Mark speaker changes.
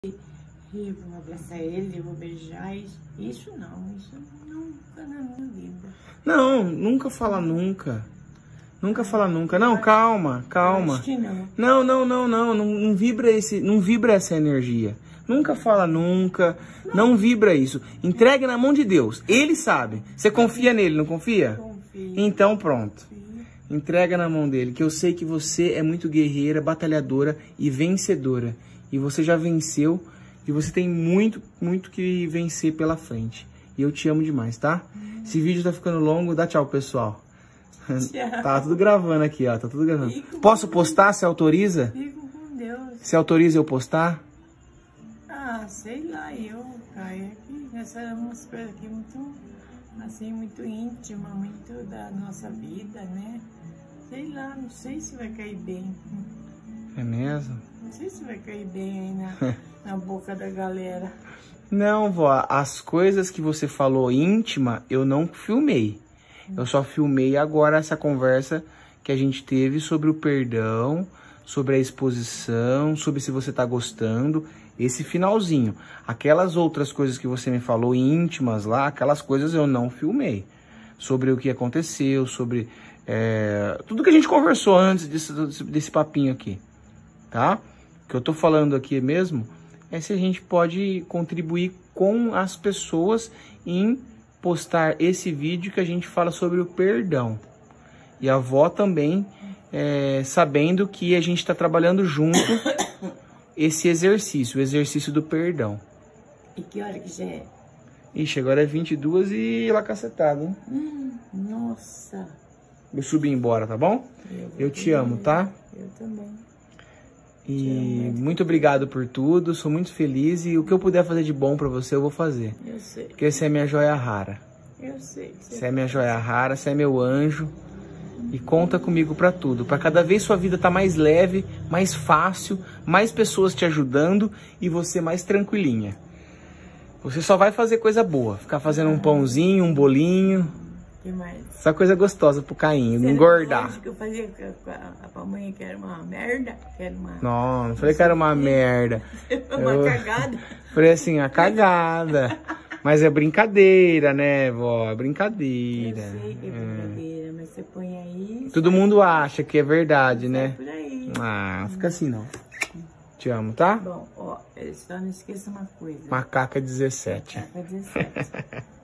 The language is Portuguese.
Speaker 1: E vou abraçar ele, eu vou beijar. Isso nunca na minha vida.
Speaker 2: Não, nunca fala nunca. Nunca fala nunca. Não, calma, calma.
Speaker 1: Acho que não.
Speaker 2: Não vibra essa energia. Nunca fala nunca, não vibra isso. Entregue na mão de Deus. Ele sabe. Você confia nele, não confia?
Speaker 1: Confio.
Speaker 2: Então pronto.
Speaker 1: Confio.
Speaker 2: Entrega na mão dele, que eu sei que você é muito guerreira, batalhadora e vencedora. E você já venceu e você tem muito que vencer pela frente. E eu te amo demais, tá? Esse vídeo tá ficando longo, dá tchau, pessoal.
Speaker 1: Tchau.
Speaker 2: Tá tudo gravando aqui, ó, tá tudo gravando. Posso postar, se autoriza?
Speaker 1: Fico com Deus.
Speaker 2: Se autoriza eu postar?
Speaker 1: Ah, sei lá, eu caio aqui nessa coisa aqui muito, assim, muito íntima, muito da nossa vida, né? Sei lá, não sei se vai cair bem.
Speaker 2: É mesmo?
Speaker 1: Não sei se vai cair bem aí na boca da galera.
Speaker 2: Não, vó, as coisas que você falou íntima, eu não filmei. Eu só filmei agora essa conversa que a gente teve sobre o perdão, sobre a exposição, sobre se você tá gostando, esse finalzinho. Aquelas outras coisas que você me falou íntimas lá, aquelas coisas eu não filmei. Sobre o que aconteceu, sobre tudo que a gente conversou antes desse papinho aqui, tá? O que eu tô falando aqui mesmo é se a gente pode contribuir com as pessoas em postar esse vídeo que a gente fala sobre o perdão. E a avó também, sabendo que a gente está trabalhando junto esse exercício, o exercício do perdão.
Speaker 1: E que hora que já é?
Speaker 2: Ixi, agora é 22 e ela cacetada, hein?
Speaker 1: Nossa.
Speaker 2: Eu subi embora, tá bom? Eu te amo, tá?
Speaker 1: Eu também.
Speaker 2: E muito obrigado por tudo, sou muito feliz e o que eu puder fazer de bom pra você eu vou fazer.
Speaker 1: Eu sei.
Speaker 2: Porque você é minha joia rara.
Speaker 1: Eu sei.
Speaker 2: Você é minha joia rara, você é meu anjo. E conta comigo pra tudo. Pra cada vez sua vida tá mais leve, mais fácil, mais pessoas te ajudando e você mais tranquilinha. Você só vai fazer coisa boa. Ficar fazendo um pãozinho, um bolinho.
Speaker 1: Que mais?
Speaker 2: Só coisa gostosa pro Cainho, não engordar.
Speaker 1: Acho que eu fazia com a mãe que era uma merda. Que era uma...
Speaker 2: Não falei que era uma merda.
Speaker 1: Uma cagada.
Speaker 2: Falei assim, a cagada. Mas é brincadeira, né, vó? É brincadeira.
Speaker 1: Eu sei que é brincadeira, mas você põe aí...
Speaker 2: Todo mundo acha que é verdade, né?
Speaker 1: Por aí.
Speaker 2: Ah, fica assim não. Te amo, tá?
Speaker 1: Bom, ó, só não esqueça uma coisa.
Speaker 2: Macaca 17.
Speaker 1: Macaca 17.